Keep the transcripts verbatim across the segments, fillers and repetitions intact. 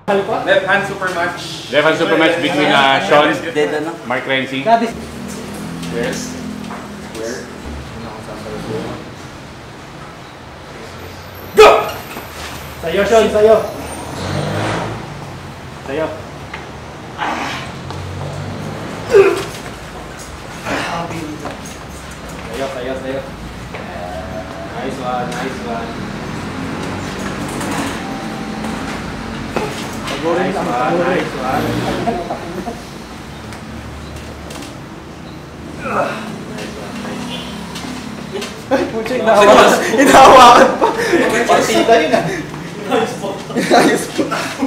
Left hand super match. Left hand super match between uh, Shaun, Markrenzy. Yes. Where? Go! Sayo, Shaun, sayo. Sayo. Sayo, sayo, sayo. Nice one, nice one. Nice one, nice one. Ay, pucha, inahawakan. Inahawakan pa. Partida yun ah. Ayos po.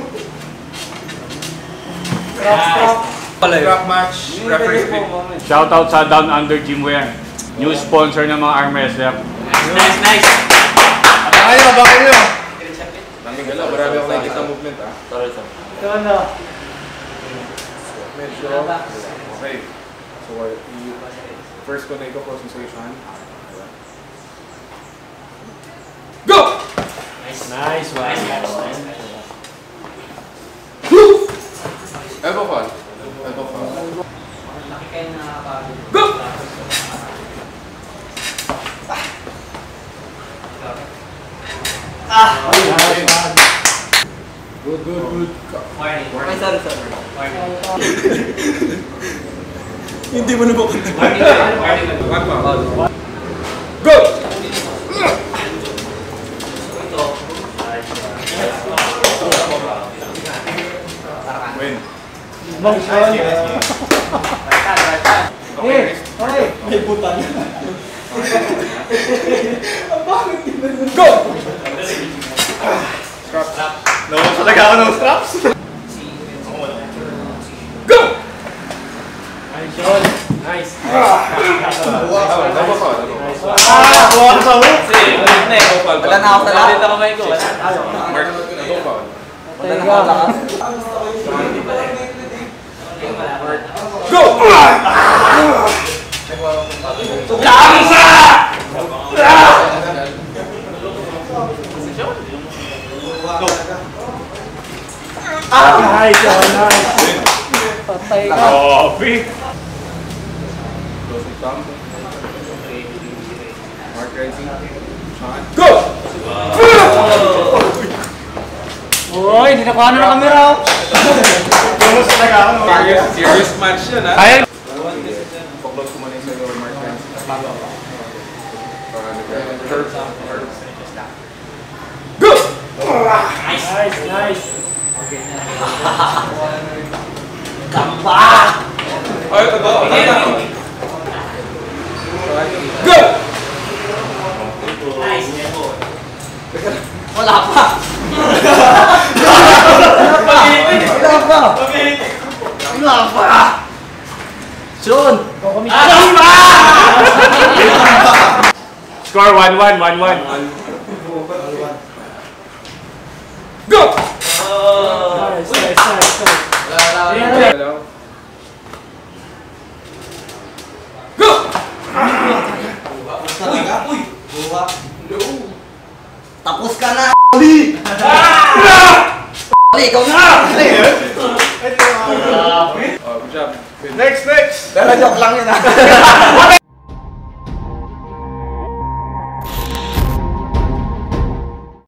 Drop match. Referee pick. Shoutout sa Down Under Gym Wear. New sponsor ng mga arm wrestler. Nice, nice. Abangan nyo, abangan nyo. Daming galaw, marami akong nakikita movement ah. Sorry, sorry. Ito na. Medyo. Okay. So, first ko na ito, concentration. Go! Nice, nice one. Nice, nice, nice. Elbow fall. Elbow fall. Laki kayo nakakapagod. Go! Ah! Nice one. Good, good, good. Warning. Warning. Sorry, sorry. Warning. Hindi mo na ba kung Warning. Warning. One pa. Go! Win. Bang, Shaun. Eh, okay. May butan. Ang bakit din. Go! Straps. Naman sa taga ako ng straps. Go! Nice, Shaun. Nice. Elbow fall. Ah, buwan sa hook. Wala na ako sa lahat. Wala na kamay ko. Mark, elbow fall. Wala na ako lakas. Go! Kamsa! Nice, Shaun. Nice. Patay ka. Coffee! Closing thumb. Markrenzy. Shaun. Go! Uy, hindi na kuha na ng camera. Tulog sa taga ako. Serious, serious match yun ha. Kaya! Paklog ko muna yung sa'yo, Markrenzy. Go! Nice, nice, nice. Kamba! Ay, ito ba? Go! Nice. Wala pa. Wala pa. Wala pa. Shaun! Score one one, one one. Go! Nice, nice, nice, nice. Hello. Go! Tapos ka na, Ali! Ali, ikaw na! Oh, good job. Next, next! Pero joke lang yun ha.